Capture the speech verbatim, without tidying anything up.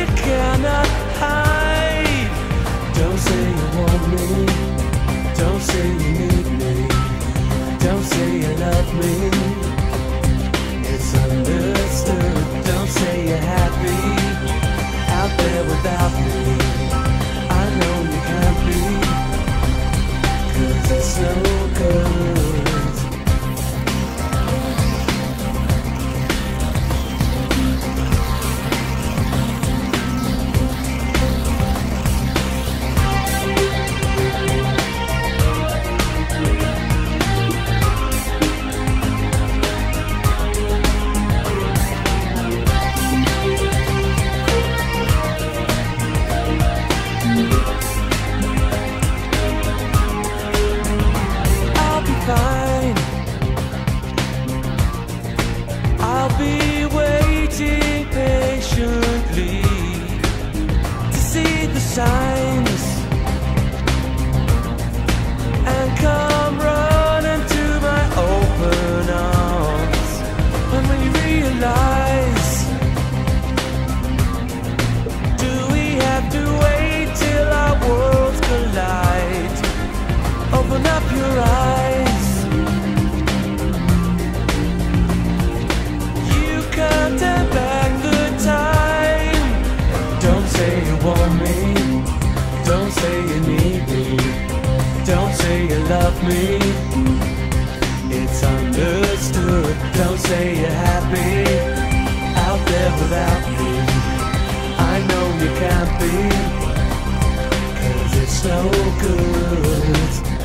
cannot hide. Don't say you want me, don't say you need me, don't say you love me. It's understood. Don't say you're happy out there without me. I know you can't be, 'cause it's no good. I'll be waiting patiently to see the signs and come running to my open arms. And when you realize, do we have to wait till our worlds collide? Open up your eyes. Turn back the time. Don't say you want me, don't say you need me, don't say you love me. It's understood. Don't say you're happy out there without me. I know you can't be, 'cause it's no good.